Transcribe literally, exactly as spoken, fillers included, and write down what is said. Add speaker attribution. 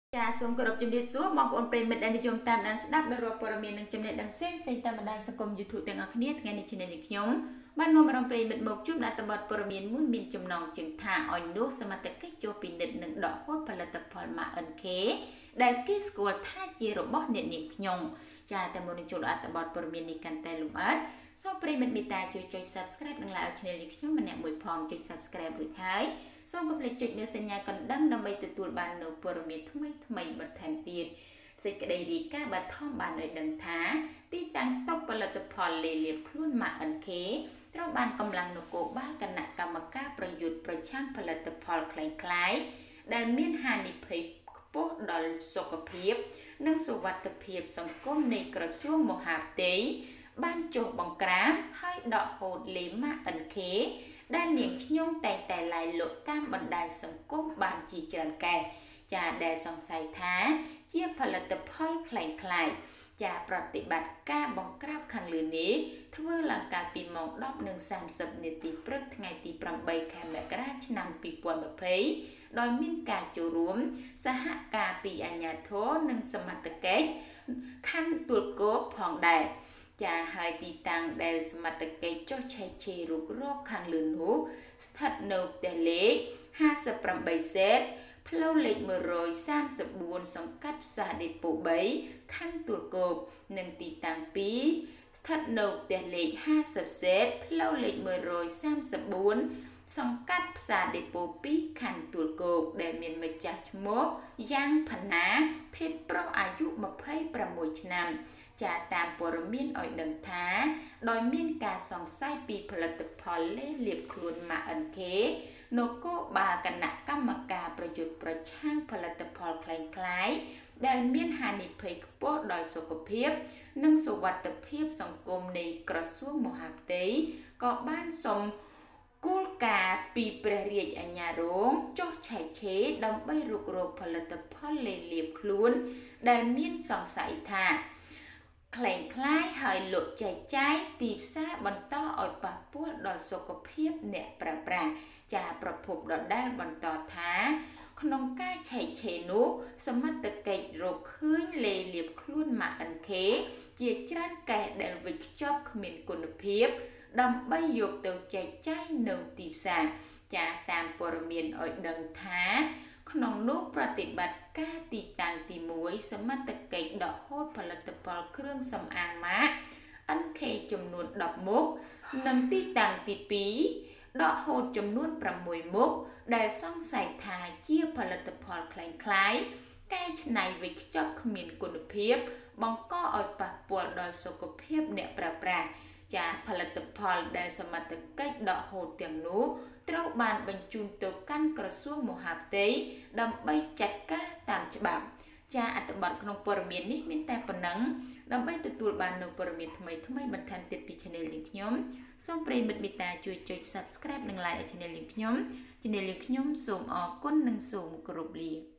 Speaker 1: ចាសូមគោរពជំរាបសួរបងប្អូនប្រិយមិត្តដែលនិយមតាមដានស្ដាប់នៅរាល់ព័ត៌មាននិងចំណេះដឹងផ្សេងៗតាមបណ្ដាញសង្គម YouTube ទាំងអស់គ្នាថ្ងៃនេះជាអ្នកខ្ញុំបាននាំអារម្មណ៍ប្រិយមិត្តមកជួបដាក់តបព័ត៌មានមួយមានចំណងជើងថាអញនោះសមត្ថកិច្ចចូលពិនិត្យនិងដកហូតផលិតផលម៉ាក អិន ខេ ដែលគេស្គាល់ថាជារបស់អ្នកនាងខ្ញុំចាតែមុននឹងចូលដល់អត្ថបទព័ត៌មាននេះកាន់តែលម្អិតសូមប្រិយមិត្តមេត្តាជួយចុច Subscribe និង Like ឲ្យ Channel នេះខ្ញុំម្នាក់មួយផងចុច Subscribe រួចហើយសូមកុំភ្លេចចុចនូវសញ្ញាកណ្ដឹងដើម្បីទទួលបាននូវព័ត៌មានថ្មីថ្មីបន្ថែមទៀតសេចក្តីរាយការណ៍បឋមបានឲ្យដឹងថាទីតាំងស្តុកផលិតផលលេលាបខ្លួនម៉ាក អិន ខេ ត្រូវបានកម្លាំងនគរបាលគណៈកម្មការប្រយុទ្ធប្រឆាំងផលិតផលคล้ายៗដែលមានហានិភ័យខ្ពស់ដល់សុខភាពនិងសុវត្ថិភាពសង្គមនៃក្រសួងមហាផ្ទៃបានចុះបង្ក្រាបហើយដកហូតលេម៉ាក អិន ខេ ដែលនាងខ្ញុំតែងតែឡាយលក់តាមបណ្ដាញសង្គមបានជាច្រើនកែចាដែលសង្ស័យថាជាផលិតផលคล้ายៗចាប្រតិបត្តិការបង្ក្រាបខាងលើនេះធ្វើឡើងកាលពីម៉ោង ដប់ សាមសិប នាទីព្រឹកថ្ងៃទី ប្រាំបី ខែមករាឆ្នាំ ពីរពាន់ម្ភៃ ដោយមានការចូលរួមសហការពីអាជ្ញាធរនិងសមត្ថកិច្ចខណ្ឌទួលគោកផងដែរចាហើយទីតាំងដែលសមត្ថកិច្ចចុះឆែកឆេររូបរកខាងលើនោះស្ថិតនៅផ្ទះលេខห้าสิบแปดសេតផ្លូវលេខមួយរយសាមសិបបួនសង្កាត់ផ្សារដេប៉ូបីខណ្ឌទួលគោកនិងទីតាំងពីរស្ថិតនៅផ្ទះលេខห้าสิบសេតផ្លូវលេខមួយរយសាមសិបបួនសង្កាត់ផ្សារដេប៉ូពីរខណ្ឌទួលគោកដែលមានម្ចាស់ឈ្មោះយ៉ាងផាណាភេទប្រុសអាយុម្ភៃប្រាំមួយឆ្នាំចាតាមព័ត៌មានឲ្យដឹងថាដោយមានការសង្ស័យពីផលិតផលលេលាបខ្លួនម៉ាក អិន ខេ នគរបាលគណៈកម្មការប្រយុទ្ធប្រឆាំងផលិតផលคล้ายៗដែលមានហានិភ័យខ្ពស់ដល់សុខភាពនិងសុវត្ថិភាពសង្គមនៃក្រសួងមហាផ្ទៃក៏បានសុំគោលការណ៍ពីព្រះរាជអាជ្ញារងចុះឆែកឆេរដើម្បីរុករកផលិតផលលេលាបខ្លួនដែលមានសង្ស័យថាคล้ายคล้ายហើយលក់ចែកចាយទីផ្សារបន្តឲ្យប៉ះពាល់ដល់សុខភាពអ្នកប្រើប្រាស់ចាប្រភពដដែលបន្តថាក្នុងការឆែកឆេរនោះសមត្ថកិច្ចរកឃើញលេលាបខ្លួនម៉ាក អិន ខេ ជាច្រើនកែដែលវិចខ្ចប់គ្មានគុណភាពដើម្បីយកទៅចែកចាយនៅទីផ្សារចាតាមព័ត៌មានឲ្យដឹងថាក្នុងនោះប្រតិបត្តិការទីតាំងទីមួយសមត្ថកិច្ចដកហូតផលិតផលគ្រឿងសម្អាងម៉ាក អិន ខេ ចំនួនដប់មុខនិងទីតាំងទីពីរដកហូតចំនួនប្រាំមួយមុខដែលសង្ស័យថាជាផលិតផលคล้ายៗកែច្នៃវិចខ្ចប់គ្មានគុណភាពបង្កឲ្យប៉ះពាល់ដល់សុខភាពអ្នកប្រើប្រាស់ចាផលិតផលដែលសមត្ថកិច្ចដកហូតទាំងនោះត្រូវបានបញ្ជូនទៅកាន់ក្រសួងមហាផ្ទៃដើម្បីចាត់ការតាមច្បាប់ចាអត្ថបទក្នុងព័ត៌មាននេះមានតែប៉ុណ្ណឹងដើម្បីទទួលបាននូវព័ត៌មានថ្មីថ្មីបន្ថែមទៀតពី Channel នេះខ្ញុំសូមប្រិយមិត្តមេត្តាជួយចុច Subscribe និង Like ឲ្យ Channel នេះខ្ញុំ Channel នេះខ្ញុំសូមអរគុណនិងសូមគោរពលា